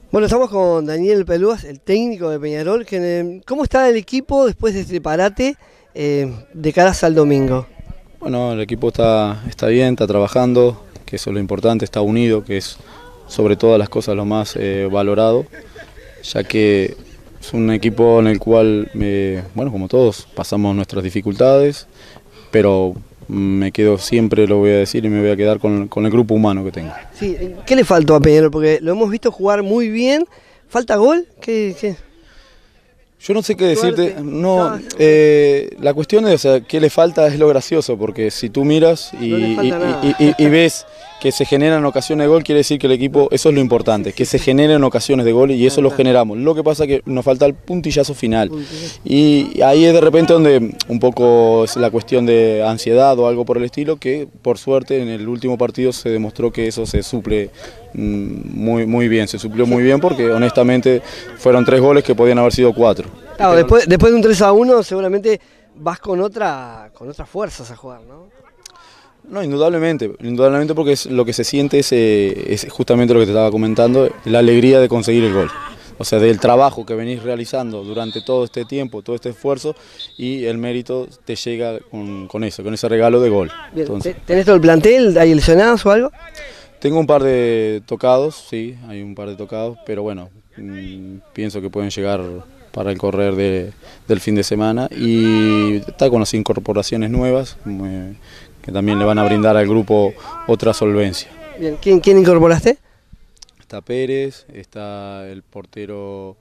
Bueno, estamos con Daniel Pelúas, el técnico de Peñarol. ¿Cómo está el equipo después de este parate de cara al domingo? Bueno, el equipo está bien, está trabajando, que eso es lo importante, está unido, que es sobre todas las cosas lo más valorado, ya que es un equipo en el cual, bueno, como todos, pasamos nuestras dificultades, pero me quedo siempre, lo voy a decir, y me voy a quedar con el grupo humano que tengo. Sí, ¿qué le faltó a Peñarol? Porque lo hemos visto jugar muy bien. ¿Falta gol? ¿Qué? Yo no sé qué decirte, Suerte. no, la cuestión es, o sea, qué le falta es lo gracioso, porque si tú miras No le falta nada. y ves que se generan ocasiones de gol, quiere decir que el equipo, eso es lo importante, que se generen ocasiones de gol y eso lo generamos. Lo que pasa es que nos falta el puntillazo final y ahí es de repente donde un poco es la cuestión de ansiedad o algo por el estilo, que por suerte en el último partido se demostró que eso se suple muy bien, se suplió muy bien porque honestamente fueron 3 goles que podían haber sido 4. Claro, después de un 3-1 seguramente vas con otras fuerzas a jugar, ¿no? No, indudablemente porque lo que se siente es justamente lo que te estaba comentando, la alegría de conseguir el gol. O sea, del trabajo que venís realizando durante todo este tiempo, todo este esfuerzo, y el mérito te llega con ese regalo de gol. Bien, Entonces, ¿tenés todo el plantel? ¿Hay lesionados o algo? tengo un par de tocados, sí, hay un par de tocados, pero bueno, pienso que pueden llegar para el correr del fin de semana y está con las incorporaciones nuevas que también le van a brindar al grupo otra solvencia. Bien, ¿quién incorporaste? Está Pérez, está el portero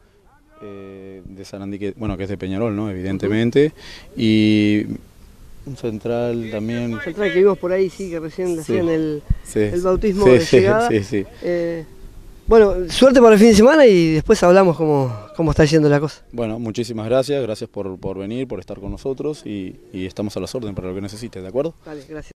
de Sarandí, bueno, que es de Peñarol, ¿no? Evidentemente, y un central también. Un central que vimos por ahí, sí, que recién le hacían el bautismo sí, de llegada. sí. Bueno, suerte para el fin de semana y después hablamos cómo está yendo la cosa. Bueno, muchísimas gracias por venir, por estar con nosotros y estamos a las órdenes para lo que necesites, ¿de acuerdo? Vale, gracias.